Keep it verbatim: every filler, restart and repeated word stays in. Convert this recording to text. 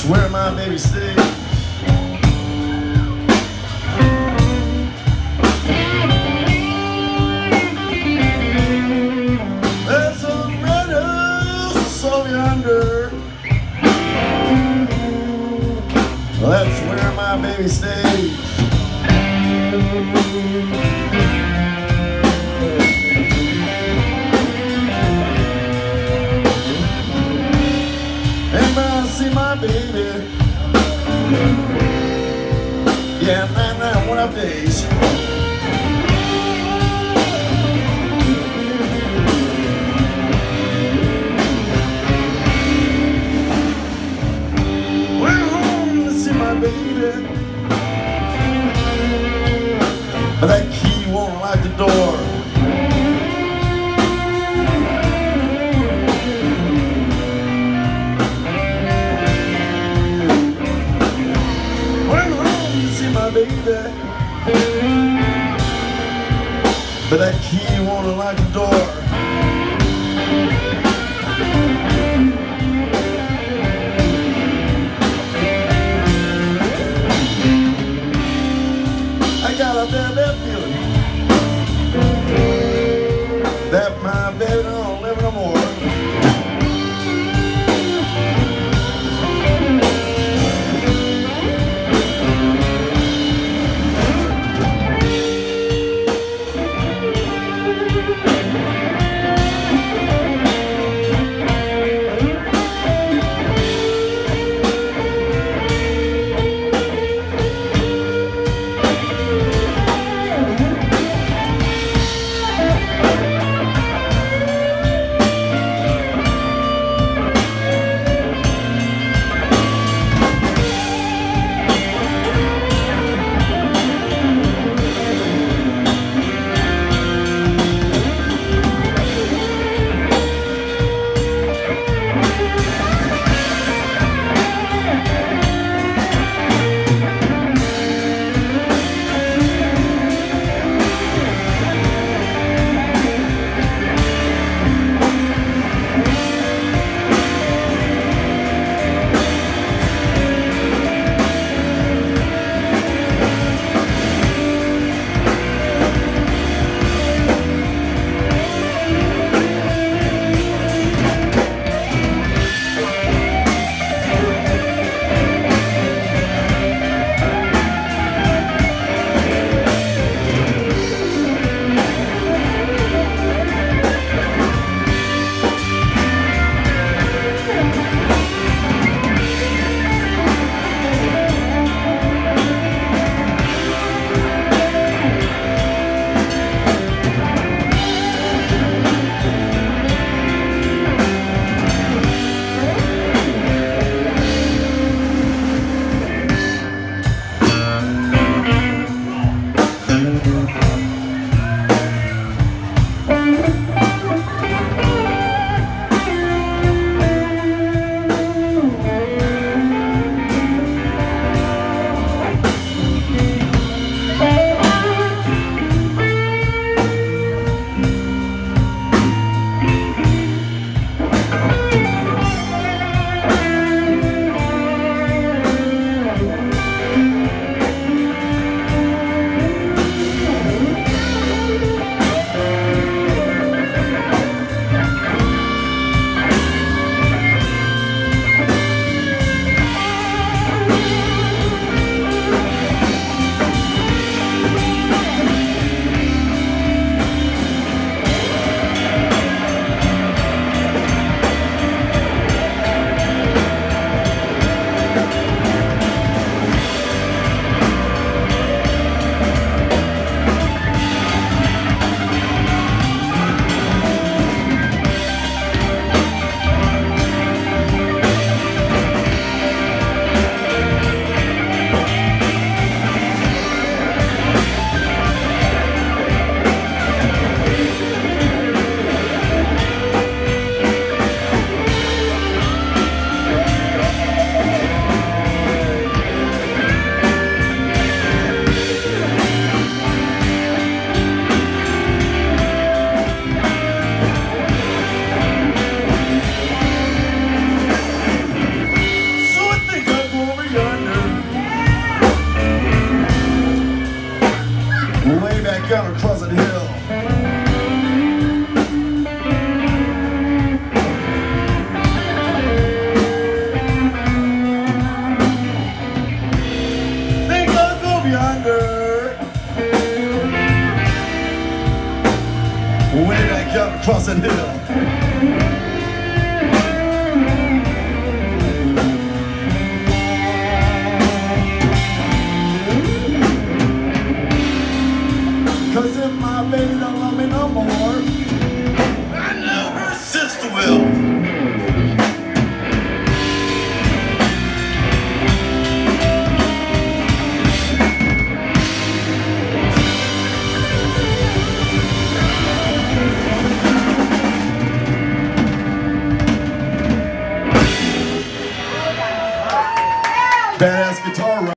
where my baby stays. There's a red house over yonder. That's where my baby stays. Anybody see my baby? Yeah, nine, nine, one of days. Went home to see my baby, but that key won't lock the door. Baby, but that key won't unlock the door. I got a bad, bad feeling that my baby don't live no more. I come across that hill? Think I'll go yonder. When did I come across that hill?